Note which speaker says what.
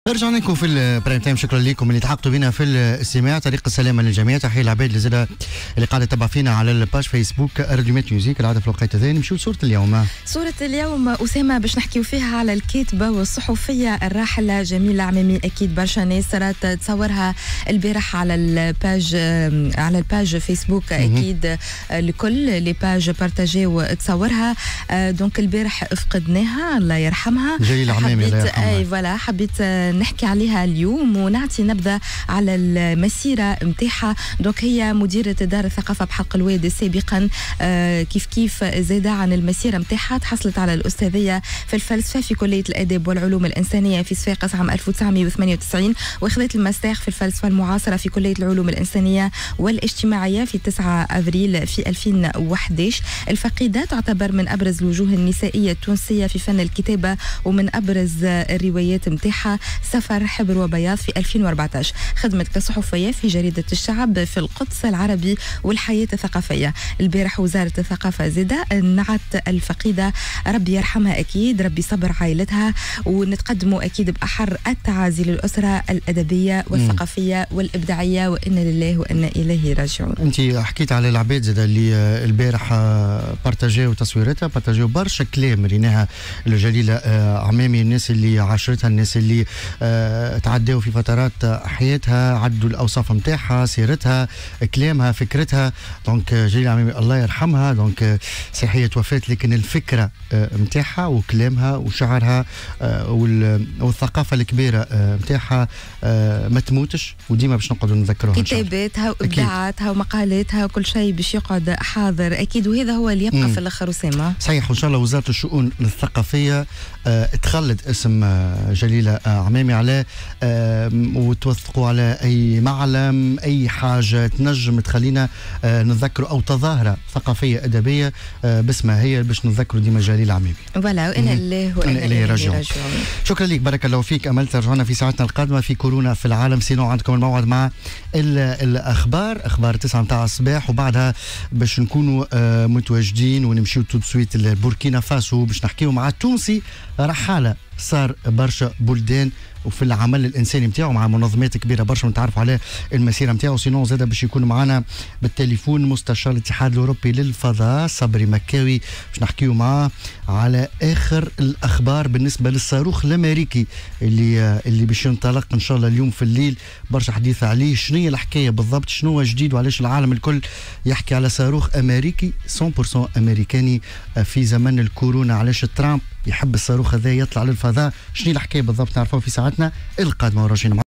Speaker 1: رجعنا لكم في البرايم تايم. شكرا لكم اللي تعاقدوا بنا في الاستماع. طريق السلامه للجميع. تحيه العباد اللي زاد اللي قاعده تتبع فينا على الباج فيسبوك راديو ميت ميوزيك. العاده في الوقت هذا نمشيو لصوره اليوم.
Speaker 2: صوره اليوم اسامه باش نحكيو فيها على الكاتبه والصحفيه الراحله جميله عمامي. اكيد برشا ناس رات تصورها البارح على الباج فيسبوك. اكيد لكل لي باج بارتاجيو تصورها. دونك البارح فقدناها الله يرحمها.
Speaker 1: جميله عمامي الله يرحمها.
Speaker 2: اي فوالا حبيت نحكي عليها اليوم ونعطي نبذه على المسيره نتاعها. دونك هي مديره دار الثقافه بحق الواد سابقا. كيف زاده عن المسيره نتاعها تحصلت على الاستاذيه في الفلسفه في كليه الاداب والعلوم الانسانيه في صفاقس عام 1998 واخذت الماستر في الفلسفه المعاصره في كليه العلوم الانسانيه والاجتماعيه في 9 افريل في 2011. الفقيده تعتبر من ابرز الوجوه النسائيه التونسيه في فن الكتابه ومن ابرز الروايات نتاعها سفر حبر وبياض في 2014. خدمت كصحفيه في جريده الشعب في القدس العربي والحياه الثقافيه. البارح وزاره الثقافه زاده نعت الفقيده ربي يرحمها. اكيد ربي صبر عائلتها ونتقدموا اكيد باحر التعازي للاسره الادبيه والثقافيه والابداعيه وانا لله وانا اليه راجعون.
Speaker 1: انت حكيت على العباد زاده اللي البارح بارتاجيو تصويراتها بارتاجيو برشا كلام ريناها الجليله عمامي. الناس اللي عاشرتها الناس اللي تعداوا في فترات حياتها عدوا الاوصاف نتاعها سيرتها كلامها فكرتها. دونك جليله عمامي الله يرحمها. دونك صحيه وفاه لكن الفكره نتاعها وكلامها وشعرها والثقافه الكبيره نتاعها ما تموتش وديما باش نقعدوا نذكروها.
Speaker 2: كتاباتها وابداعاتها ومقالاتها وكل شيء باش يقعد حاضر اكيد وهذا هو اللي يبقى في الاخر اسامه.
Speaker 1: صحيح. وان شاء الله وزاره الشؤون الثقافيه تخلد اسم جليله عمامي على وتوثقوا على اي معلم اي حاجه تنجم تخلينا نتذكروا او تظاهره ثقافيه ادبيه باسمها هي باش نتذكروا ديما جليله عمامي.
Speaker 2: فوالا وانا الله وانا اليه راجعون.
Speaker 1: شكرا لك بارك الله فيك. امل ترجعنا في ساعتنا القادمه في كورونا في العالم. سينو عندكم الموعد مع الاخبار اخبار 9 متاع الصباح وبعدها باش نكونوا متواجدين ونمشيو تو سويت لبوركينا فاسو باش نحكيو مع التونسي رحاله صار برشا بلدان وفي العمل الانساني نتاعو مع منظمات كبيره برشا ونتعرفوا على المسيره نتاعو. سينو زاد باش يكون معنا بالتليفون مستشار الاتحاد الاوروبي للفضاء صبري مكاوي باش نحكيو معاه على اخر الاخبار بالنسبه للصاروخ الامريكي اللي باش ينطلق ان شاء الله اليوم في الليل. برشا حديث عليه. شنو هي الحكايه بالضبط شنو هو جديد وعلاش العالم الكل يحكي على صاروخ امريكي 100% امريكاني في زمن الكورونا. علاش ترامب يحب الصاروخ هذا يطلع للفضاء. شنو الحكايه بالضبط نعرفوها في ساعتنا القادمه وراجعين.